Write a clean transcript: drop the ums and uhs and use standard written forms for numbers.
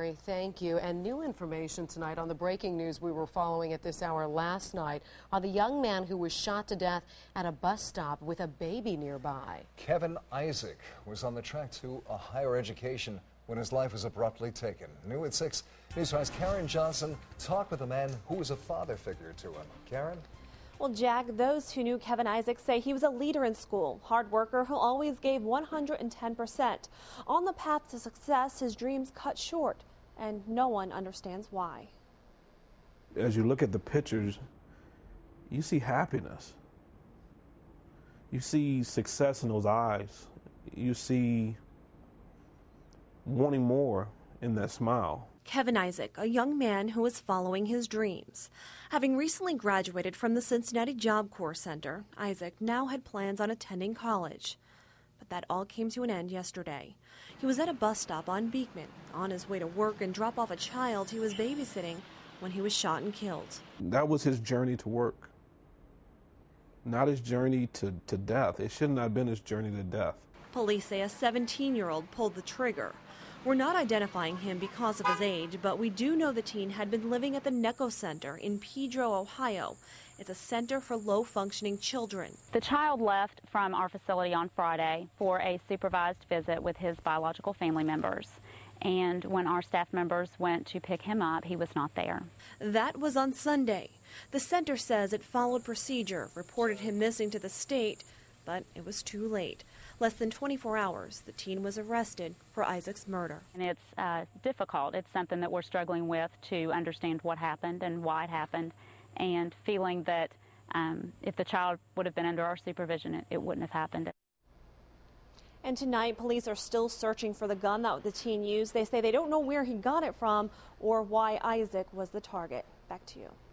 Mary, thank you. And new information tonight on the breaking news we were following at this hour last night on the young man who was shot to death at a bus stop with a baby nearby. Kevin Isaac was on the track to a higher education when his life was abruptly taken. New at 6, News 5's Karen Johnson talked with a man who was a father figure to him. Karen? Well, Jack, those who knew Kevin Isaac say he was a leader in school, hard worker who always gave 110%. On the path to success, his dreams cut short, and no one understands why. As you look at the pictures, you see happiness. You see success in those eyes. You see wanting more in that smile. Kevin Isaac, a young man who is following his dreams. Having recently graduated from the Cincinnati Job Corps Center, Isaac now had plans on attending college. But that all came to an end yesterday. He was at a bus stop on Beekman, on his way to work and drop off a child he was babysitting when he was shot and killed. That was his journey to work, not his journey to death. It shouldn't have been his journey to death. Police say a 17-year-old pulled the trigger. We're not identifying him because of his age, but we do know the teen had been living at the NECO Center in Pedro, Ohio. It's a center for low-functioning children. The child left from our facility on Friday for a supervised visit with his biological family members. And when our staff members went to pick him up, he was not there. That was on Sunday. The center says it followed procedure, reported him missing to the state, but it was too late. Less than 24 hours, the teen was arrested for Isaac's murder. And it's difficult. It's something that we're struggling with to understand what happened and why it happened, and feeling that if the child would have been under our supervision, it wouldn't have happened. And tonight, police are still searching for the gun that the teen used. They say they don't know where he got it from or why Isaac was the target. Back to you.